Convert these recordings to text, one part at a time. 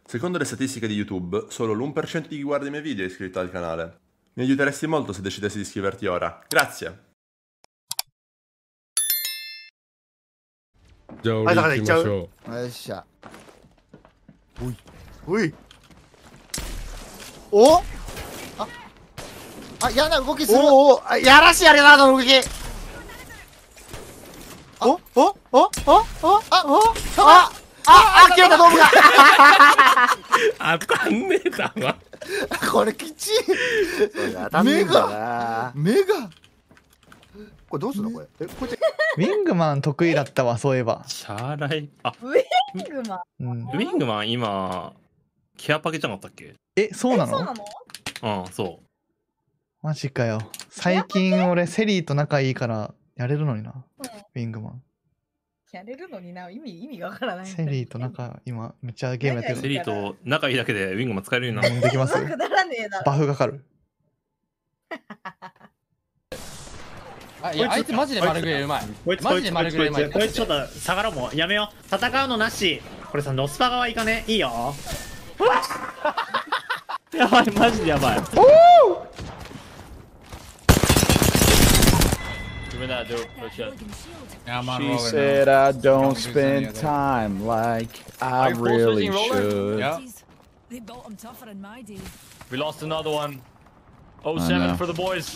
Secondo le statistiche di YouTube, solo l'1% di chi guarda i miei video è iscritto al canale. Mi aiuteresti molto se decidessi di iscriverti ora. Grazie! じゃあ俺行きましょう。 よっしゃ。おい。おい。おあ、嫌な動きする。おお、やらしいやれなの動き。切れた道具が。 あかんねえだわ。 これきちい。目が。これどうするのこれ。こうやって。 ウィングマン得意だったわ、そういえば。 シャーライ。あ、 ウィングマン。 ウィングマン今、ケアパケじゃなかったっけ？ そうなの？ うん、そう。 マジかよ。最近俺セリーと仲いいからやれるのにな。ウィングマン。 やれるのにな、意味がわからない。 セリーと今めっちゃゲームやってる。 セリーと仲いいだけでウィングマン使えるようになる。 できます？バフがかかる。 いや、あいつマジで丸グレうまい。マジで丸グレうまい。 こいつちょっと下がろう、もうやめよう。戦うのなし。これさ、ノスパ側いかねいいよ。やばい、マジでやばい。 She said I don't spend time like I really should. Yeah. They built them tougher in my day. We lost another one. 07 for the boys.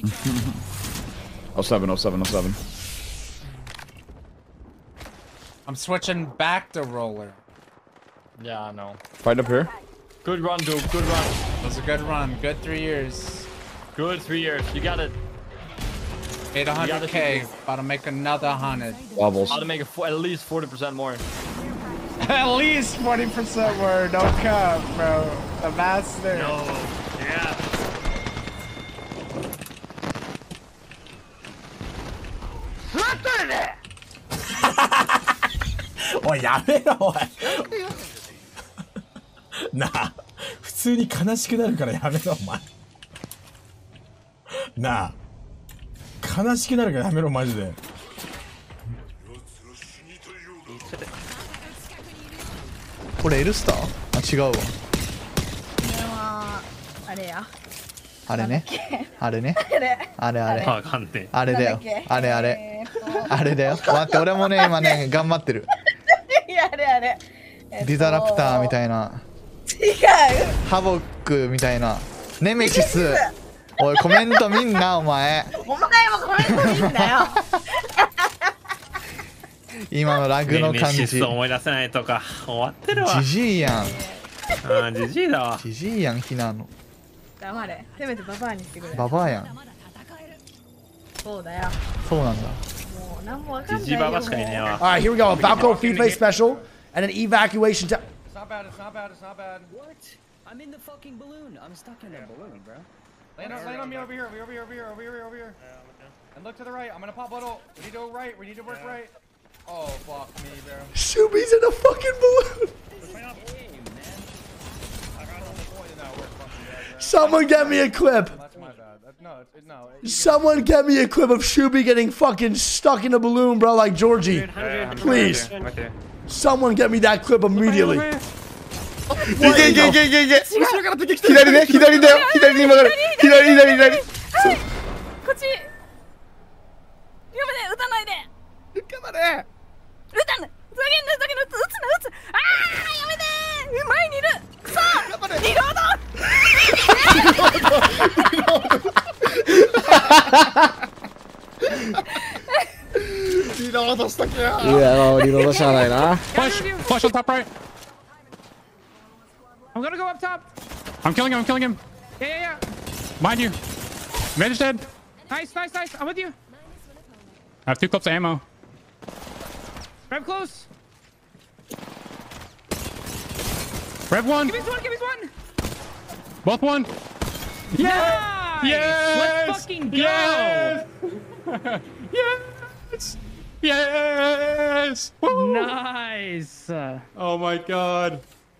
07. I'm switching back to roller. Yeah, I know. Fight up here. Good run, dude. Good run. That was a good run. Good 3 years. Good 3 years. You got it. Made 100K. About to make another 100. Wobbles. About to make at least 40% more. At least 40% more. No cap, bro. The math's there. No. Yeah. おいやめろおいなあ普通に悲しくなるからやめろお前なあ悲しくなるからやめろマジでこれエルスター？あ、違うわ。 これはあれや。 あれね。あれね。あれ。 わかんねえ。 あれだよ。あれ。あれだよ。待って、俺もね、今ね、頑張ってる。 あれ。 ディザラプターみたいな。 違う。 ハボックみたいな。ネメシス。おい、コメント見んな、お前。 お前もコメント見んなよ。 今のラグの感じ。 思い出せないとか終わってるわ。 ジジイやん。 ジジイだわ。 ジジイやん、ひなの。 黙れ。せめてババアにしてくれ。 ババアやん。 そうだよ。 そうなんだ。 もう何もわかんないよ。 ジジババしかいねえわ。 Alright, here we go. A Valko feed play special and an evacuation time. It's not bad. What? I'm in the fucking balloon. I'm stuck in a balloon, bro. Land on me over here. And look to the right. I'm gonna pop bottle. We need to go right. We need to work right. Oh, fuck me, bro. Shubi's in a fucking balloon. Someone get me a clip. That's my bad. No. Someone get me a clip of Shubi getting fucking stuck in a balloon, bro, like Georgie. Please. Someone get me that clip immediately. いけ左ね、左だよ、左に曲がる、左こっち。やめて、撃たないで。 頑張れ。 撃たない。撃つな。ああ、やめて。前にいる。くそ。リロードしたきゃ。 いや、リロードしゃあないな。 Push on top right. I'm gonna go up top. I'm killing him. Yeah. Mind you. Vantage dead. Nice. I'm with you. I have 2 clips of ammo. Rev close. Rev 1. Give me one. Both 1. Yeah. Yes. Let's fucking go. Yes. Woo. Nice. Oh my god.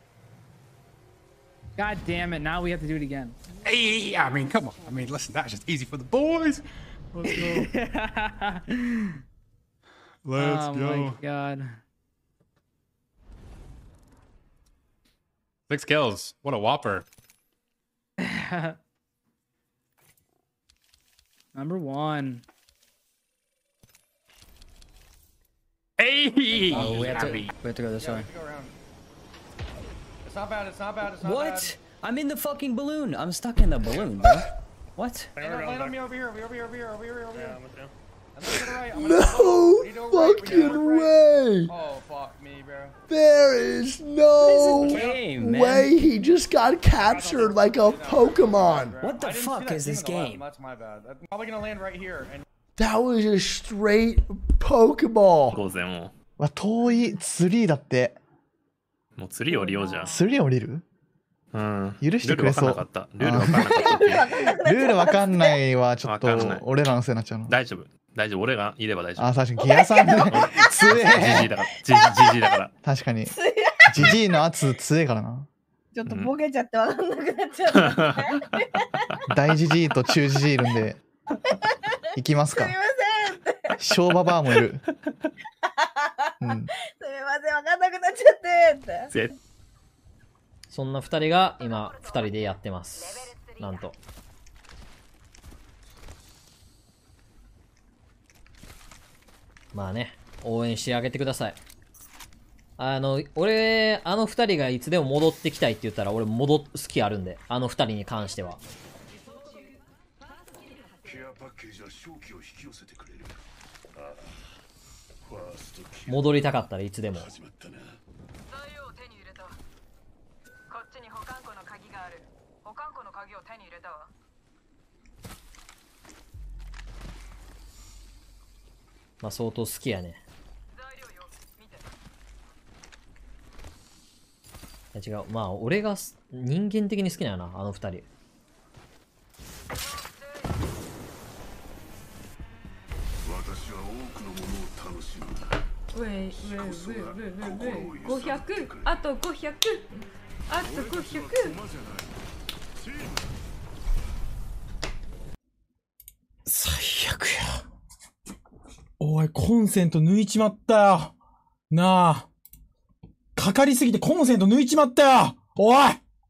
God damn it, now we have to do it again. Hey, I mean, come on. I mean, listen, that's just easy for the boys. Let's go. Let's go. Oh my god. 6 kills. What a whopper. Number 1. Hey! Oh, we have to go this way. It's not bad. It's not bad. It's not What? bad. I'm in the fucking balloon. I'm stuck in the balloon, bro. What? Land on me over here. Over here. Yeah, I'm with you. No fucking way. Oh, fuck me, bro. There is no game, man? way he just got captured like a Pokemon. What the fuck is this game? That's my bad. I'm probably gonna land right here. And That was a straight Pokeball. 当然もわ、遠い。ツリーだって。 う。もう釣り降りようじゃん。 ツリー降りる？ うん。 許してくれそう。 ルールわかんなかった。ルールわかんなかったっていう。 ルールわかんないはちょっとわかんない俺らのせいになっちゃうの。 大丈夫。大丈夫。俺がいれば大丈夫。 あ、確かにギアさんね。強え。 ジジイだから。ジジイだから。 確かに。ジジイの圧強えからな。 ちょっとボケちゃってわかんなくなっちゃった。 大ジジイと中ジジイいるんで。行きますか。 すみません。 小ババアもいる。うん。 すみません、わかんなくなっちゃってって。 そんな2人が今2人でやってます。なんと。まあね、応援してあげてください。俺、あの2人がいつでも戻ってきたいって言ったら俺好きあるんで、あの2人に関しては。戻りたかったらいつでも。まあ相当好きやね。違う、まあ俺が人間的に好きなよな、あの二人。 ウェイ500、あと500、あと500。 最悪や。おい、コンセント抜いちまったよ。なあ。かかりすぎてコンセント抜いちまったよ。おい。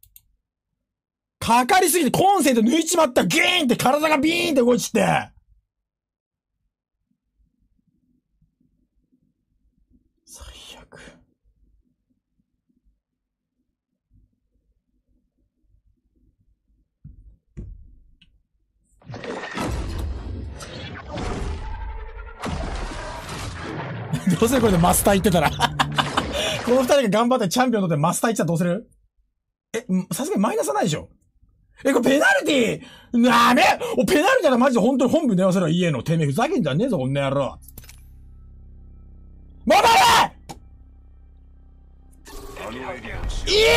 かかりすぎてコンセント抜いちまった。ギーンって体がビーンって動いちって。最悪。どうするこれでマスター行ってたら。この二人が頑張ってチャンピオン取ってマスター行っちゃどうする？さすがにマイナスはないでしょ？これペナルティーなめ！ペナルティーだマジで本当に本部電話すれば家のてめえふざけんじゃねえぞ、こんな野郎。戻れ！イエ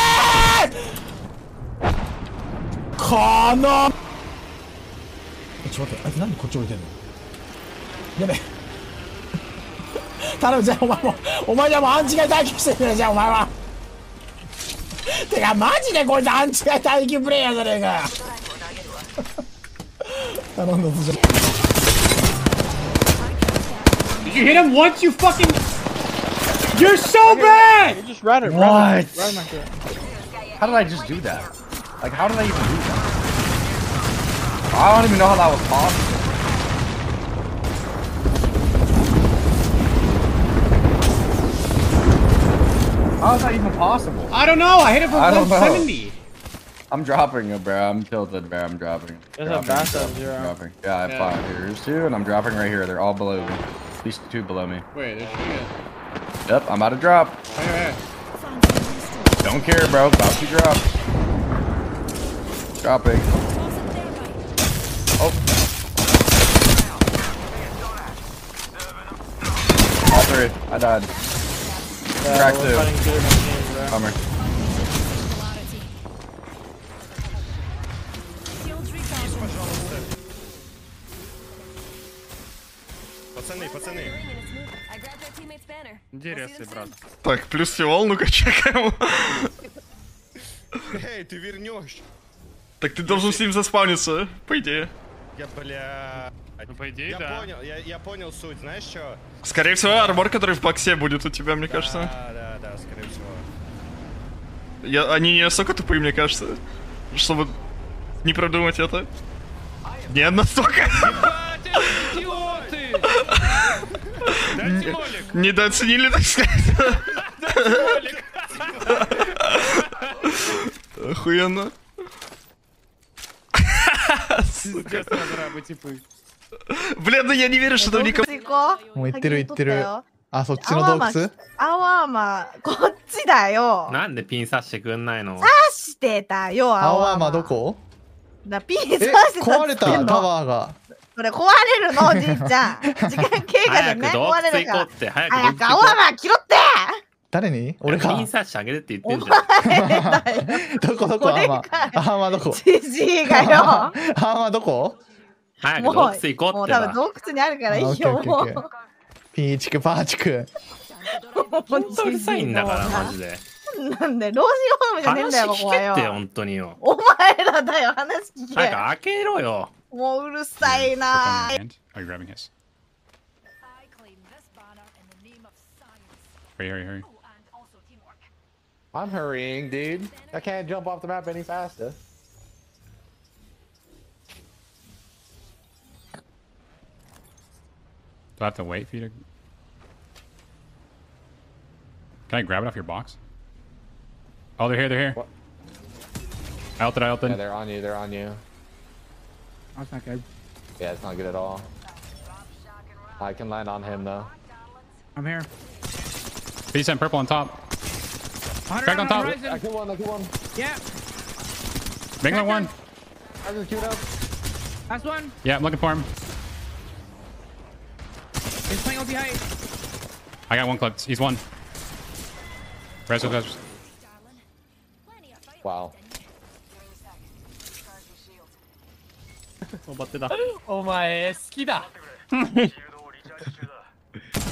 ーイ！このちょっと待って、あいつなんでこっち置いてんの？やべえ。頼む、じゃあお前じゃもうアンチが待機してるね、じゃあお前は。てかマジでこいつアンチが待機プレイヤーじゃねえか。頼んだぞじゃ。 Did you hit him once, you fucking... You're so bad! You just ran it. What? How did I just do that? Like, how did I even do that? I don't even know how that was possible. How is that even possible? I don't know. I hit it for 170. I'm dropping it, bro. I'm tilted, bro. I'm dropping. There's a bathtub zero. Dropping. Yeah, I have 5 here. There's 2, and I'm dropping right here. They're all below me. At least 2 below me. Wait, there's 2. Yep, I'm about to drop. Okay. Don't care, bro. About to drop. Dropping. Oh. All 3. I died. Crack 2. Bummer. Пацаны. Интересный, брат. Так, плюс фиол, ну-ка чекаем. Эй, ты вернешь. Так ты должен с ним заспавниться, по идее. Я, бля... Ну, по идее, я да. понял, я понял суть, знаешь что? Скорее всего, армор, который в боксе будет у тебя, мне кажется. Да, скорее всего. Они не настолько тупые, мне кажется, чтобы не продумать это. Не настолько. Недооценили, так сказать. Охуенно. Бля, ну я не верю, что там никому... もう行ってる行ってる。あ、そっちの洞窟？ アワーマこっちだよ。 なんでピン刺してくんないの？ 刺してたよ、 アワーマどこ？ ピン刺してた。 壊れたタワーが。 これ壊れるの、おじいちゃん。時間経過でね、壊れるから。早くアワーマ切ろって。 誰に？俺が。 ピン刺してあげるって言ってんじゃん。 どこどこアーマーどこ？ じじいがよ。 アーマーどこ？ 早く洞窟行こうってば。 もう多分洞窟にあるからいいよ。 ピーチクパーチク。 ほんとうるさいんだからマジで。 なんで老人ホームじゃねえんだよここはよ。 話聞けって本当によ。 お前らだよ話聞け。 早く開けろよ。 もううるさいな。 Are you grabbing his? Hurry, hurry, hurry. I'm hurrying, dude. I can't jump off the map any faster. Do I have to wait for you to... Can I grab it off your box? Oh, they're here, they're here. What? I ulted. Yeah, they're on you, they're on you. That's not good. Yeah, it's not good at all. I can land on him, though. I'm here. 50% purple on top. Crack on top. I killed one, Yeah. Big one. I just queued up. Last one. Yeah, I'm looking for him. He's playing OP height. I got one clipped. He's one. Res. Wow. お前好きだ。